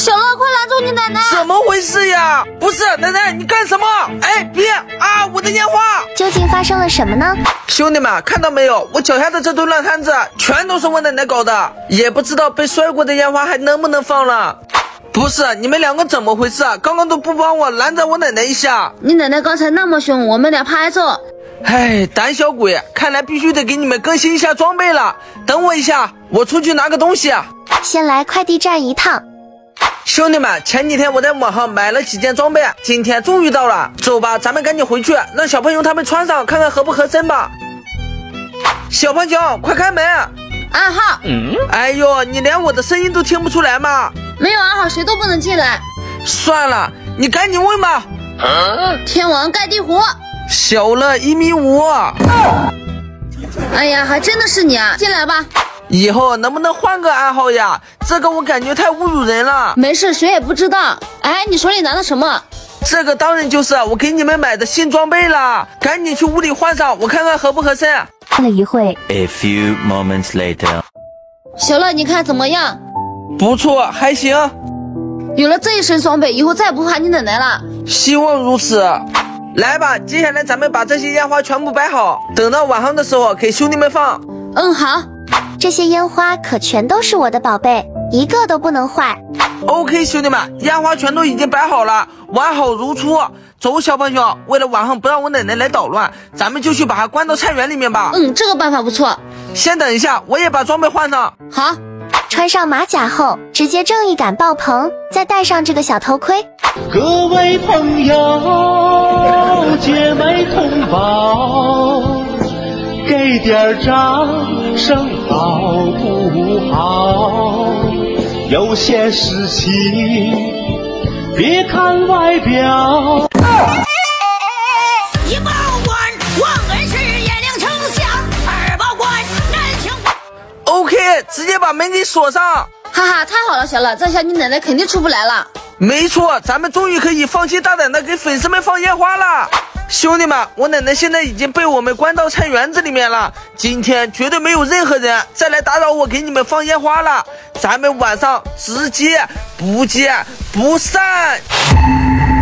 小乐，快拦住你奶奶！ 怎么回事呀？不是，奶奶，你干什么？哎，别啊！我的烟花！ 究竟发生了什么呢？ 兄弟们，看到没有？我脚下的这堆烂摊子，全都是我奶奶搞的，也不知道被摔过的烟花还能不能放了。不是，你们两个怎么回事啊？刚刚都不帮我拦着我奶奶一下。 你奶奶刚才那么凶，我们俩怕挨揍。 哎，胆小鬼，看来必须得给你们更新一下装备了。等我一下，我出去拿个东西啊。 先来快递站一趟。 兄弟们，前几天我在网上买了几件装备，今天终于到了。走吧，咱们赶紧回去，让小朋友他们穿上，看看合不合身吧。小胖熊，快开门！ 暗号。 哎呦，你连我的声音都听不出来吗？ 没有暗号，谁都不能进来。 算了，你赶紧问吧。 天王盖地虎。 小乐1.5米。 哎呀，还真的是你啊！进来吧。 以后能不能换个暗号呀？这个我感觉太侮辱人了。 没事，谁也不知道。哎，你手里拿的什么？ 这个当然就是我给你们买的新装备了，赶紧去屋里换上，我看看合不合身。 过了一会 ，A few moments later， 小乐，你看怎么样？ 不错，还行。 有了这一身装备，以后再也不怕你奶奶了。 希望如此。来吧，接下来咱们把这些烟花全部摆好，等到晚上的时候给兄弟们放。 好。 这些烟花可全都是我的宝贝，一个都不能坏。 OK， 兄弟们，烟花全都已经摆好了，完好如初。走，小胖熊，为了晚上不让我奶奶来捣乱，咱们就去把它关到菜园里面吧。 这个办法不错。 先等一下，我也把装备换上。 好。 穿上马甲后，直接正义感爆棚，再戴上这个小头盔。 各位朋友，姐妹同胞，给点掌声好不好？有些事情别看外表。 一报官，忘恩是颜良丞相；二报官，南清。 OK， 直接把门给锁上。 哈哈，太好了，小乐，这下你奶奶肯定出不来了。 没错，咱们终于可以放心大胆的给粉丝们放烟花了。兄弟们，我奶奶现在已经被我们关到菜园子里面了，今天绝对没有任何人再来打扰我给你们放烟花了，咱们晚上直接不见不散。